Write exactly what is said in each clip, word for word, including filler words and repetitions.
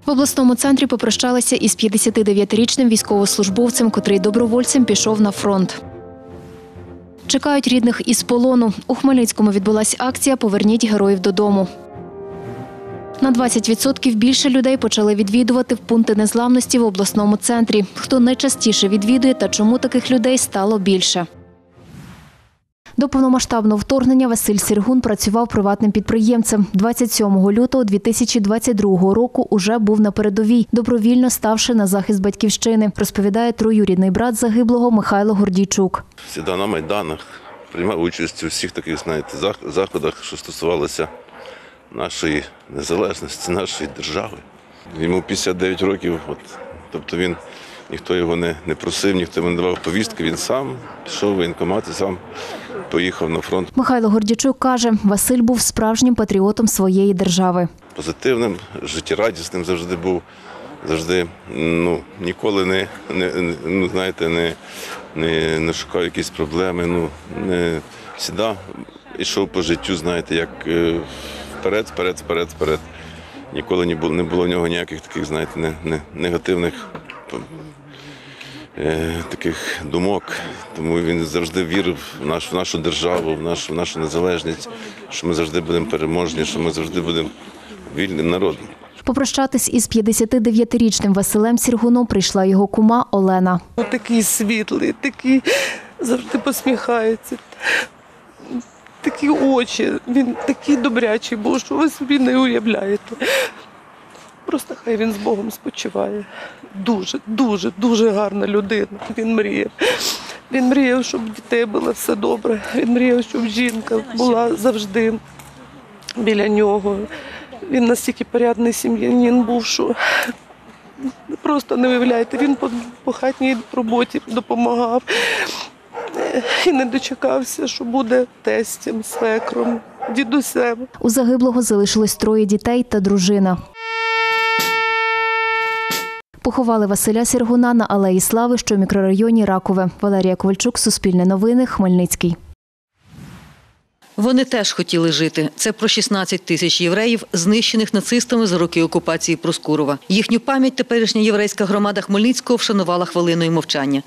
В обласному центрі попрощалися із п'ятдесятидев'ятирічним військовослужбовцем, котрий добровольцем пішов на фронт. Чекають рідних із полону. У Хмельницькому відбулася акція «Поверніть героїв додому». На двадцять відсотків більше людей почали відвідувати пункти незламності в обласному центрі. Хто найчастіше відвідує та чому таких людей стало більше? До повномасштабного вторгнення Василь Сіргун працював приватним підприємцем. двадцять сьомого лютого дві тисячі двадцять другого року уже був на передовій, добровільно ставши на захист батьківщини, розповідає троюрідний брат загиблого Михайло Гордійчук. Завжди на Майданах, приймав участь у всіх таких, знаєте, заходах, що стосувалося нашої незалежності, нашої держави. Йому п'ятдесят дев'ять років, от, тобто він, ніхто його не, не просив, ніхто йому не давав повістки, він сам пішов в воєнкомат і сам поїхав на фронт. Михайло Гордійчук каже, Василь був справжнім патріотом своєї держави. Позитивним, життєрадісним завжди був, завжди, ну, ніколи не, не, ну, знаєте, не, не, не шукав якісь проблеми, ну, не, завжди йшов по життю, знаєте, як вперед, вперед, вперед, вперед. Ніколи не було, не було в нього ніяких таких, знаєте, не, не, негативних е, таких думок. Тому він завжди вірив в нашу, в нашу державу, в нашу, в нашу незалежність, що ми завжди будемо переможні, що ми завжди будемо вільним народом. Попрощатись із п'ятдесятидев'ятирічним Василем Сіргуном прийшла його кума Олена. Такий світлий, такий, завжди посміхається. Такі очі, він такий добрячий був, що ви собі не уявляєте. Просто хай він з Богом спочиває. Дуже, дуже, дуже гарна людина. Він мріяв. Він мріяв, щоб у дітей було все добре. Він мріяв, щоб жінка була завжди біля нього. Він настільки порядний сім'янин був, що просто не уявляєте. Він по, по хатній роботі допомагав. І не дочекався, що буде тестем, свекром, дідусем. У загиблого залишилось троє дітей та дружина. Поховали Василя Сіргуна на Алеї Слави, що в мікрорайоні Ракове. Валерія Ковальчук, Суспільне новини, Хмельницький. Вони теж хотіли жити. Це про шістнадцять тисяч євреїв, знищених нацистами за роки окупації Проскурова. Їхню пам'ять теперішня єврейська громада Хмельницького вшанувала хвилиною мовчання.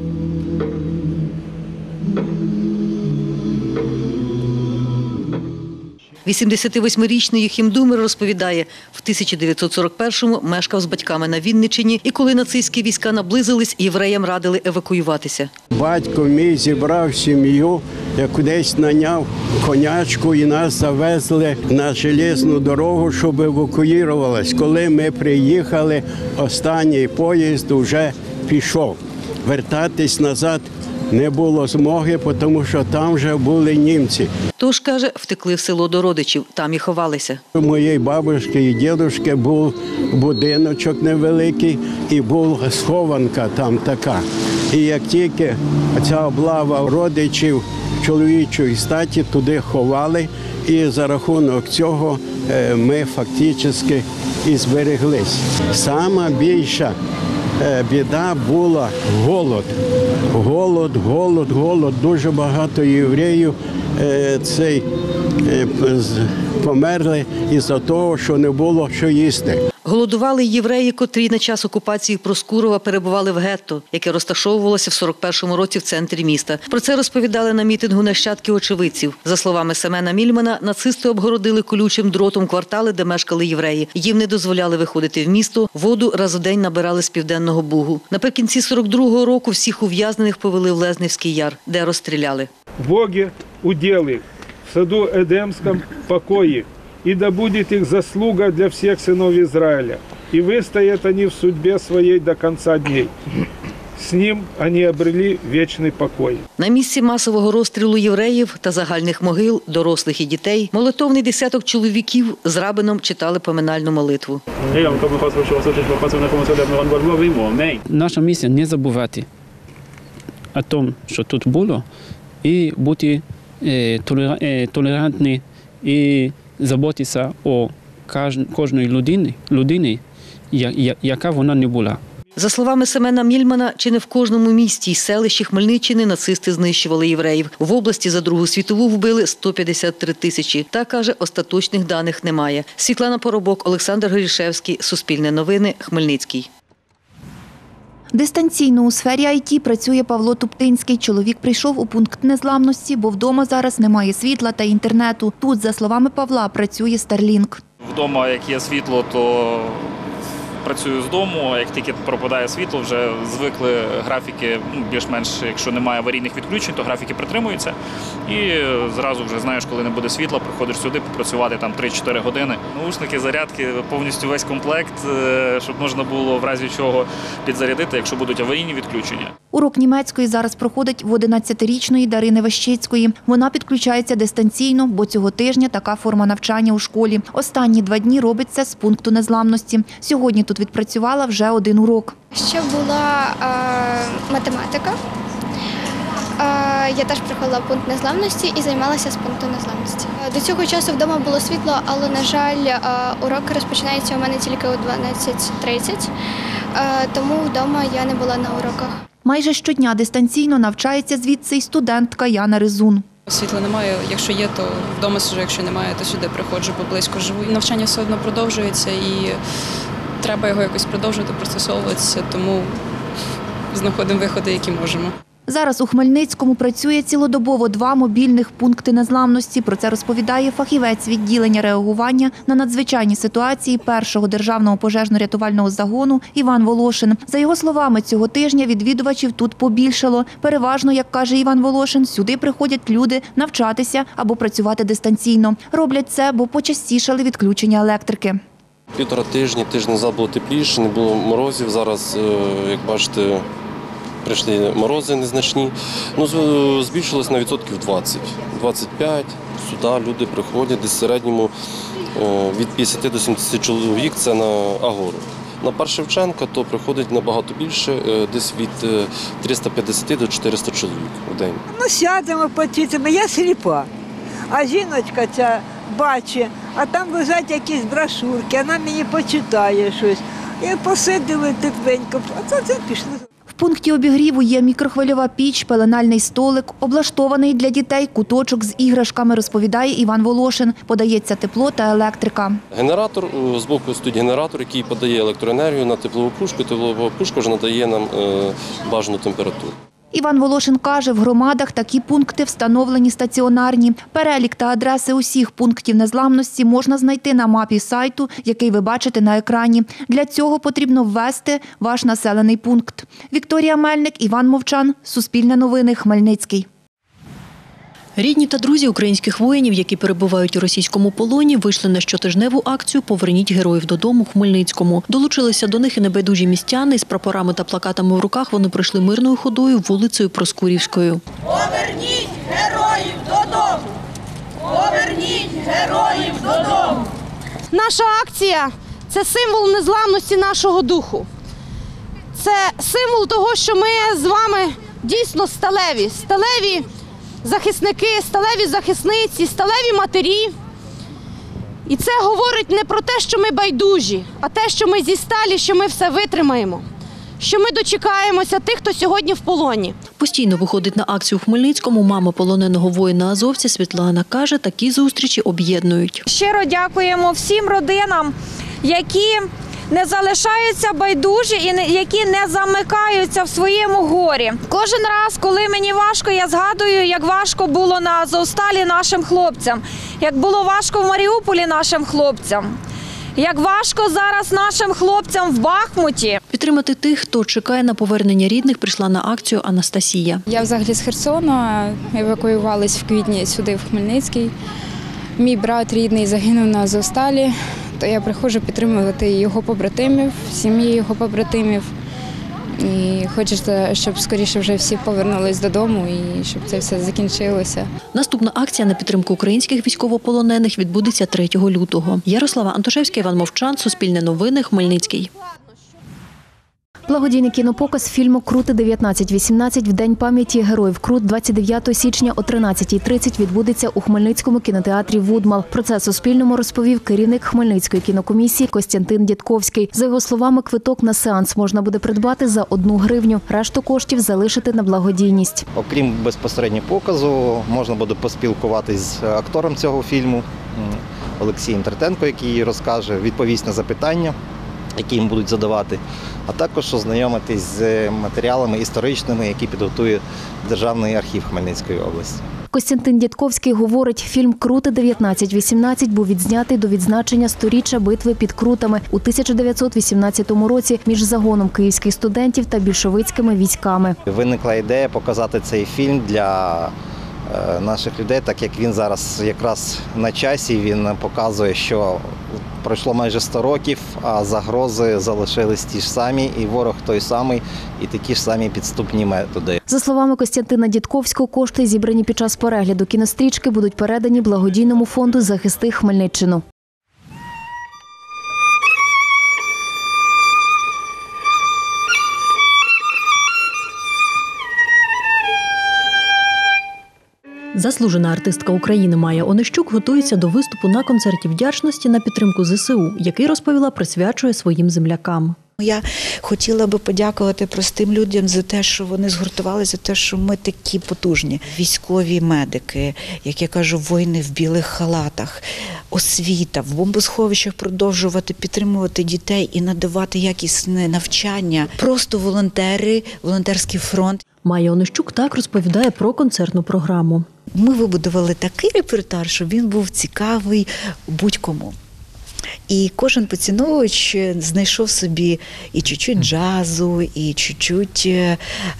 вісімдесятивосьмирічний Юхім Думер розповідає, в тисяча дев'ятсот сорок першому мешкав з батьками на Вінниччині, і коли нацистські війська наблизились, євреям радили евакуюватися. Батько мій зібрав сім'ю, я кудись наняв конячку і нас завезли на железну дорогу, щоб евакуювалися. Коли ми приїхали, останній поїзд вже пішов. Вертатись назад не було змоги, тому що там вже були німці. Тож, каже, втекли в село до родичів, там і ховалися. У моєї бабушки і дідушки був будиночок невеликий і була схованка там така. І як тільки ця облава родичів чоловічої статі туди ховали, і за рахунок цього ми фактично і збереглись. Сама більша біда була голод. Голод, голод, голод. Дуже багато євреїв цей, померли із-за того, що не було що їсти. Голодували й євреї, котрі на час окупації Проскурова перебували в гетто, яке розташовувалося в сорок першому році в центрі міста. Про це розповідали на мітингу нащадки очевидців. За словами Семена Мільмана, нацисти обгородили колючим дротом квартали, де мешкали євреї. Їм не дозволяли виходити в місто, воду раз у день набирали з Південного Бугу. Наприкінці сорок другого року всіх ув'язнених повели в Лезневський яр, де розстріляли. Боги удели в саду Едемском покої. И да будет их заслуга для всех сынов Израиля. И выстоят они в судьбе своей до конца дней. З ним вони обрели вічний покой. На місці масового розстрілу євреїв та загальних могил, дорослих і дітей, молитовний десяток чоловіків з рабином читали поминальну молитву. Наша місія – не забувати о тому, що тут було, і бути толерантні, і заботитися о кожної людини, людини, яка вона не була. За словами Семена Мільмана, чи не в кожному місті й селищі Хмельниччини нацисти знищували євреїв. В області за Другу світову вбили сто п'ятдесят три тисячі. Та, каже, остаточних даних немає. Світлана Поробок, Олександр Горішевський, Суспільне новини, Хмельницький. Дистанційно у сфері ай ті працює Павло Туптинський. Чоловік прийшов у пункт незламності, бо вдома зараз немає світла та інтернету. Тут, за словами Павла, працює Starlink. Вдома, як є світло, то працюю з дому, а як тільки пропадає світло, вже звикли графіки, ну, більш-менш, якщо немає аварійних відключень, то графіки притримуються. І зразу вже знаєш, коли не буде світла, приходиш сюди попрацювати там три-чотири години. Наушники, зарядки, повністю весь комплект, щоб можна було в разі чого підзарядити, якщо будуть аварійні відключення. Урок німецької зараз проходить в одинадцятирічної Дарини Ващицької. Вона підключається дистанційно, бо цього тижня така форма навчання у школі. Останні два дні робить це з пункту незламності. Сьогодні тут відпрацювала вже один урок. Ще була е, математика. Е, я теж приходила в пункт незламності і займалася з пункту незламності. До цього часу вдома було світло, але, на жаль, е, уроки розпочинаються у мене тільки о дванадцять тридцять, е, тому вдома я не була на уроках. Майже щодня дистанційно навчається звідси й студентка Яна Ризун. Світла немає, якщо є, то вдома сиджу, якщо немає, то сюди приходжу, бо близько живу. Навчання все одно продовжується і треба його якось продовжувати, пристосовуватися, тому знаходимо виходи, які можемо. Зараз у Хмельницькому працює цілодобово два мобільних пункти незламності. Про це розповідає фахівець відділення реагування на надзвичайні ситуації першого державного пожежно-рятувального загону Іван Волошин. За його словами, цього тижня відвідувачів тут побільшало. Переважно, як каже Іван Волошин, сюди приходять люди навчатися або працювати дистанційно. Роблять це, бо почастішали відключення електрики. Півтора тижні, тиждень назад було тепліше, не було морозів. Зараз, як бачите, прийшли морози незначні. Ну, збільшилось на відсотків двадцять. двадцять п'ять. Сюди люди приходять, десь в середньому від п'ятдесят до сімдесят чоловік, це на Агору. На Парк Шевченка то приходить набагато більше, десь від триста п'ятдесят до чотириста чоловік в день. Ну, сядемо, потітимо, я сліпа, а жіночка ця бачить, а там лежать якісь брошурки, вона мені почитає щось. І посиділи тепленько, а це, це пішли. В пункті обігріву є мікрохвильова піч, пеленальний столик, облаштований для дітей куточок з іграшками, розповідає Іван Волошин. Подається тепло та електрика. Генератор, збоку стоїть генератор, який подає електроенергію на теплову пушку. Теплова пушка вже надає нам бажану температуру. Іван Волошин каже, в громадах такі пункти встановлені стаціонарні. Перелік та адреси усіх пунктів незламності можна знайти на мапі сайту, який ви бачите на екрані. Для цього потрібно ввести ваш населений пункт. Вікторія Мельник, Іван Мовчан, Суспільне новини, Хмельницький. Рідні та друзі українських воїнів, які перебувають у російському полоні, вийшли на щотижневу акцію «Поверніть героїв додому» в Хмельницькому. Долучилися до них і небайдужі містяни. З прапорами та плакатами в руках вони пройшли мирною ходою вулицею Проскурівською. Поверніть героїв додому! Поверніть героїв додому! Наша акція – це символ незламності нашого духу. Це символ того, що ми з вами дійсно сталеві. Сталеві захисники, сталеві захисниці, сталеві матері. І це говорить не про те, що ми байдужі, а те, що ми зі сталі, що ми все витримаємо, що ми дочекаємося тих, хто сьогодні в полоні. Постійно виходить на акцію в Хмельницькому мама полоненого воїна-азовця Світлана. Каже, такі зустрічі об'єднують. Щиро дякуємо всім родинам, які не залишаються байдужі і які не замикаються в своєму горі. Кожен раз, коли мені важко, я згадую, як важко було на Азовсталі нашим хлопцям, як було важко в Маріуполі нашим хлопцям, як важко зараз нашим хлопцям в Бахмуті. Підтримати тих, хто чекає на повернення рідних, прийшла на акцію Анастасія. Я взагалі з Херсона, евакуювалась в квітні сюди, в Хмельницький. Мій брат рідний загинув на Азовсталі, то я приходжу підтримувати його побратимів, сім'ї його побратимів. І хочеться, щоб скоріше вже всі повернулись додому і щоб це все закінчилося. Наступна акція на підтримку українських військовополонених відбудеться третього лютого. Ярослава Антошевська, Іван Мовчан, Суспільне новини, Хмельницький. Благодійний кінопоказ фільму «Крути дев'ятнадцять вісімнадцять» в День пам'яті героїв Крут двадцять дев'ятого січня о тринадцятій тридцять відбудеться у Хмельницькому кінотеатрі «Вудмал». Про це Суспільному розповів керівник Хмельницької кінокомісії Костянтин Дідковський. За його словами, квиток на сеанс можна буде придбати за одну гривню. Решту коштів залишити на благодійність. Окрім безпосередньо показу, можна буде поспілкуватись з актором цього фільму Олексієм Третенко, який розкаже, відповість на запитання, які їм будуть задавати, а також ознайомитись з матеріалами історичними, які підготує Державний архів Хмельницької області. Костянтин Дідковський говорить, фільм «Крути дев'ятнадцять вісімнадцять» був відзнятий до відзначення сторіччя битви під Крутами у тисяча дев'ятсот вісімнадцятому році між загоном київських студентів та більшовицькими військами. Виникла ідея показати цей фільм для наших людей, так як він зараз якраз на часі, він показує, що пройшло майже сто років, а загрози залишились ті ж самі, і ворог той самий, і такі ж самі підступні методи. За словами Костянтина Дідковського, кошти, зібрані під час перегляду кінострічки, будуть передані благодійному фонду «Захисти Хмельниччину». Заслужена артистка України Майя Онищук готується до виступу на концерті вдячності на підтримку зе се у, який, розповіла, присвячує своїм землякам. Я хотіла би подякувати простим людям за те, що вони згуртувалися, за те, що ми такі потужні. Військові медики, як я кажу, воїни в білих халатах, освіта, в бомбосховищах продовжувати підтримувати дітей і надавати якісне навчання. Просто волонтери, волонтерський фронт. Майя Онищук так розповідає про концертну програму. Ми вибудували такий репертуар, щоб він був цікавий будь-кому. І кожен поціновувач знайшов собі і чуть-чуть джазу, і чуть-чуть е,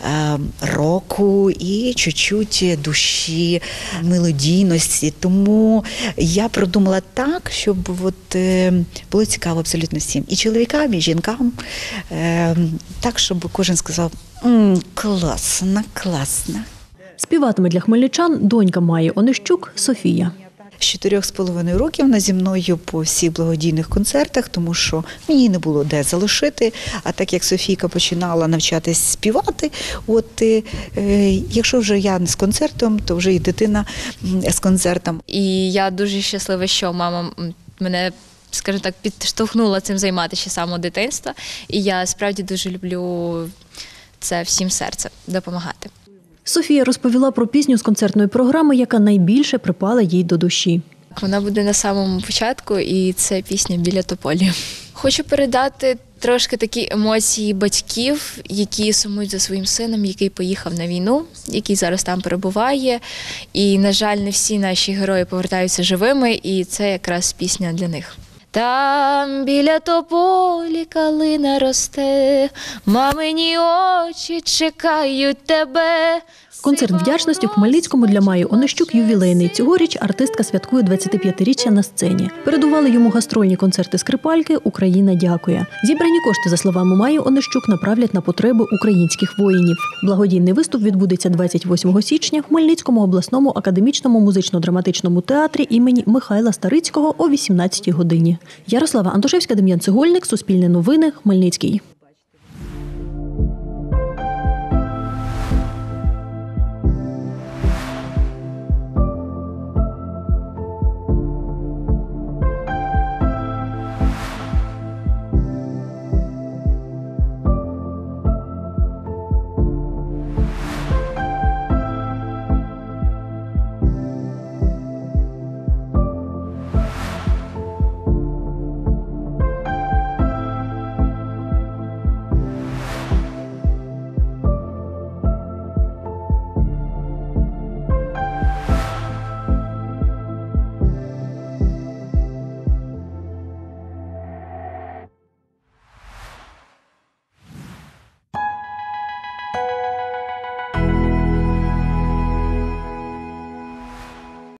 року, і чуть-чуть душі, мелодійності. Тому я продумала так, щоб от, е, було цікаво абсолютно всім. І чоловікам, і жінкам. Е, так, щоб кожен сказав, «М, класно, класно». Співатиме для хмельничан донька Майї Онищук Софія. З чотирьох з половиною років вона зі мною по всіх благодійних концертах, тому що мені не було де залишити. А так як Софійка починала навчатись співати, от е, якщо вже я не з концертом, то вже і дитина з концертом. І я дуже щаслива, що мама мене, скажімо так, підштовхнула цим займатися ще з самого дитинства. І я справді дуже люблю це всім серцем допомагати. Софія розповіла про пісню з концертної програми, яка найбільше припала їй до душі. Вона буде на самому початку, і це пісня «Біля тополі». Хочу передати трошки такі емоції батьків, які сумують за своїм сином, який поїхав на війну, який зараз там перебуває. І, на жаль, не всі наші герої повертаються живими, і це якраз пісня для них. Там біля тополі калина росте, мамині очі чекають тебе. Концерт вдячності в Хмельницькому для Майї Онищук ювілейний. Цьогоріч артистка святкує двадцятип'ятиріччя на сцені. Передували йому гастрольні концерти скрипальки «Україна дякує». Зібрані кошти, за словами Майї Онищук, направлять на потреби українських воїнів. Благодійний виступ відбудеться двадцять восьмого січня в Хмельницькому обласному академічному музично-драматичному театрі імені Михайла Старицького о вісімнадцятій годині. Ярослава Антошевська, Дем'ян Цегольник, Суспільне новини, Хмельницький.